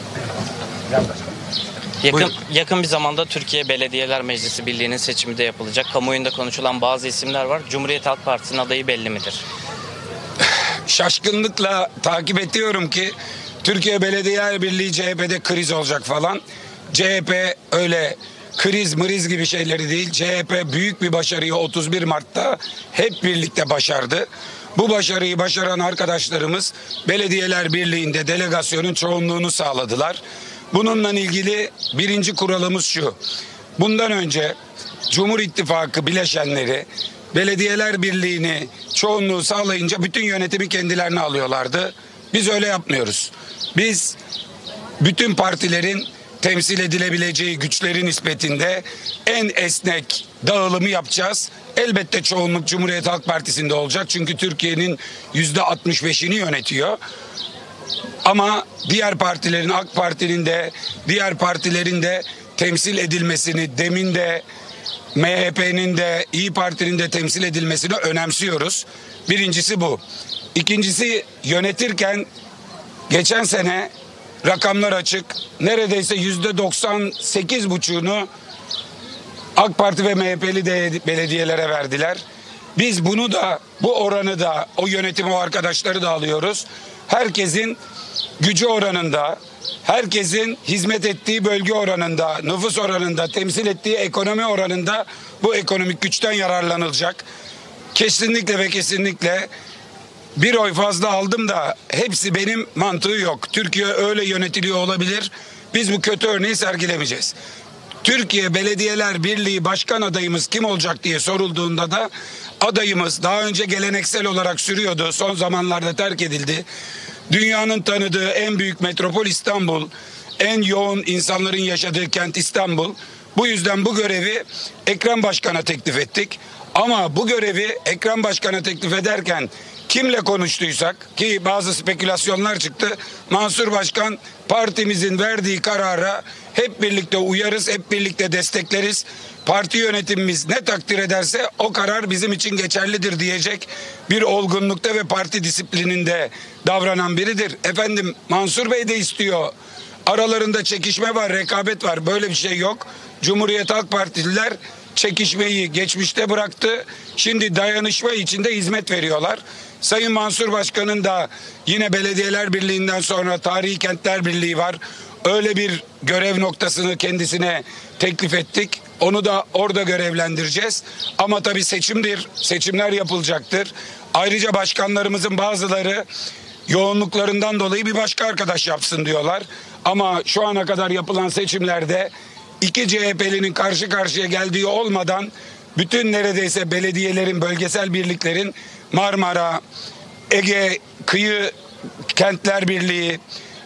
Yakın bir zamanda Türkiye Belediyeler Meclisi Birliği'nin seçimi de yapılacak. Kamuoyunda konuşulan bazı isimler var. Cumhuriyet Halk Partisi'nin adayı belli midir? Şaşkınlıkla takip ediyorum ki Türkiye Belediyeler Birliği CHP'de kriz olacak falan. CHP öyle kriz mriz gibi şeyleri değil. CHP büyük bir başarıyı 31 Mart'ta hep birlikte başardı. Bu başarıyı başaran arkadaşlarımız Belediyeler Birliği'nde delegasyonun çoğunluğunu sağladılar. Bununla ilgili birinci kuralımız şu: bundan önce Cumhur İttifakı bileşenleri Belediyeler Birliği'ni çoğunluğu sağlayınca bütün yönetimi kendilerine alıyorlardı. Biz öyle yapmıyoruz. Biz bütün partilerin temsil edilebileceği güçlerin nispetinde en esnek dağılımı yapacağız. Elbette çoğunluk Cumhuriyet Halk Partisi'nde olacak. Çünkü Türkiye'nin %65'ini yönetiyor. Ama diğer partilerin, AK Parti'nin de diğer partilerin de temsil edilmesini, demin de MHP'nin de İyi Parti'nin de temsil edilmesini önemsiyoruz. Birincisi bu. İkincisi, yönetirken geçen sene rakamlar açık. Neredeyse %98,5'unu AK Parti ve MHP'li de belediyelere verdiler. Biz bunu da, bu oranı da, o yönetimi, o arkadaşları da alıyoruz. Herkesin gücü oranında, herkesin hizmet ettiği bölge oranında, nüfus oranında, temsil ettiği ekonomi oranında bu ekonomik güçten yararlanılacak. Kesinlikle ve kesinlikle bir oy fazla aldım da hepsi benim mantığı yok. Türkiye öyle yönetiliyor olabilir. Biz bu kötü örneği sergilemeyeceğiz. Türkiye Belediyeler Birliği Başkan adayımız kim olacak diye sorulduğunda da adayımız daha önce geleneksel olarak sürüyordu. Son zamanlarda terk edildi. Dünyanın tanıdığı en büyük metropol İstanbul, en yoğun insanların yaşadığı kent İstanbul. Bu yüzden bu görevi Ekrem Başkan'a teklif ettik. Ama bu görevi Ekrem Başkan'a teklif ederken kimle konuştuysak, ki bazı spekülasyonlar çıktı, Mansur Başkan partimizin verdiği karara hep birlikte uyarız, hep birlikte destekleriz. Parti yönetimimiz ne takdir ederse o karar bizim için geçerlidir diyecek bir olgunlukta ve parti disiplininde davranan biridir. Efendim, Mansur Bey de istiyor. Aralarında çekişme var, rekabet var. Böyle bir şey yok. Cumhuriyet Halk Partililer çekişmeyi geçmişte bıraktı. Şimdi dayanışma içinde hizmet veriyorlar. Sayın Mansur Başkan'ın da yine Belediyeler Birliği'nden sonra Tarihi Kentler Birliği var. Öyle bir görev noktasını kendisine teklif ettik. Onu da orada görevlendireceğiz. Ama tabii seçimdir. Seçimler yapılacaktır. Ayrıca başkanlarımızın bazıları yoğunluklarından dolayı bir başka arkadaş yapsın diyorlar. Ama şu ana kadar yapılan seçimlerde iki CHP'linin karşı karşıya geldiği olmadan bütün neredeyse belediyelerin, bölgesel birliklerin Marmara, Ege Kıyı Kentler Birliği,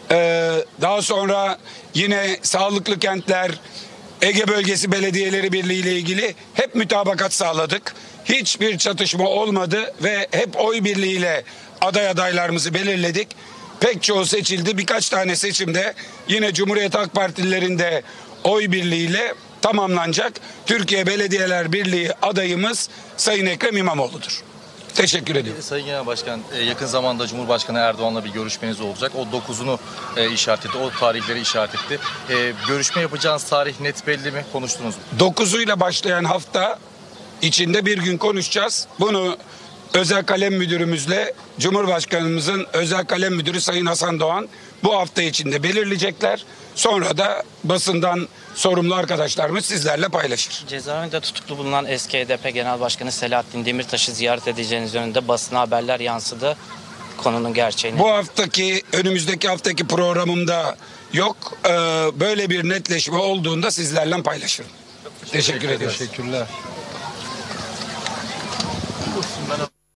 daha sonra yine Sağlıklı Kentler, Ege Bölgesi Belediyeleri Birliği ile ilgili hep mütabakat sağladık. Hiçbir çatışma olmadı ve hep oy birliğiyle adaylarımızı belirledik. Pek çoğu seçildi. Birkaç tane seçimde yine Cumhuriyet Halk Partililerinde oy birliğiyle tamamlanacak. Türkiye Belediyeler Birliği adayımız Sayın Ekrem İmamoğlu'dur. Teşekkür ediyorum. Sayın Genel Başkan, yakın zamanda Cumhurbaşkanı Erdoğan'la bir görüşmeniz olacak. O 9'unu işaret etti, o tarihleri işaret etti. Görüşme yapacağınız tarih net belli mi? Konuştunuz mu? 9'uyla başlayan hafta içinde bir gün konuşacağız. Bunu Özel Kalem Müdürümüzle Cumhurbaşkanımızın Özel Kalem Müdürü Sayın Hasan Doğan bu hafta içinde belirleyecekler. Sonra da basından sorumlu arkadaşlarımız sizlerle paylaşır. Cezaevinde tutuklu bulunan eski HDP Genel Başkanı Selahattin Demirtaş'ı ziyaret edeceğiniz yönünde basına haberler yansıdı. Konunun gerçeğini. Bu haftaki, önümüzdeki haftaki programımda yok. Böyle bir netleşme olduğunda sizlerle paylaşırım. Teşekkür ediyorum. Teşekkürler.